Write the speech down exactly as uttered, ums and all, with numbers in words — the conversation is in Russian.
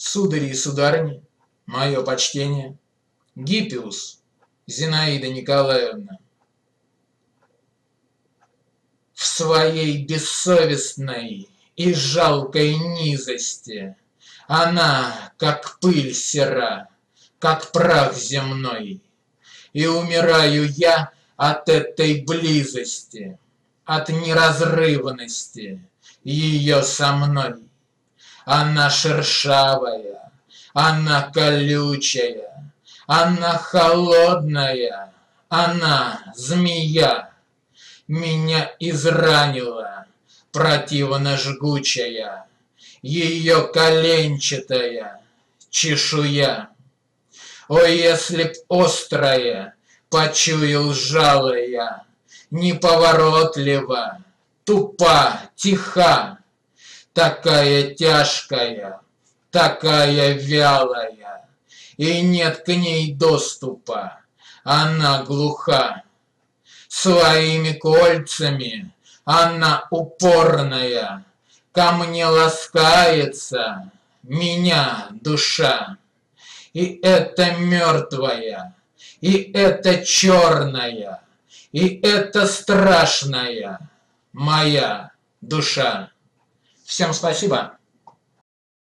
Судари и сударыни, мое почтение, Гиппиус, Зинаида Николаевна. В своей бессовестной и жалкой низости она, как пыль сера, как прах земной, и умираю я от этой близости, от неразрывности ее со мной. Она шершавая, она колючая, она холодная, она змея. Меня изранила противно жгучая ее коленчатая чешуя. О, если б острая почуял жало я, неповоротлива, тупа, тиха, такая тяжкая, такая вялая, и нет к ней доступа, она глуха. Своими кольцами она упорная, ко мне ласкается меня душа. И это мертвая, и это черная, и это страшная моя душа. Всем спасибо.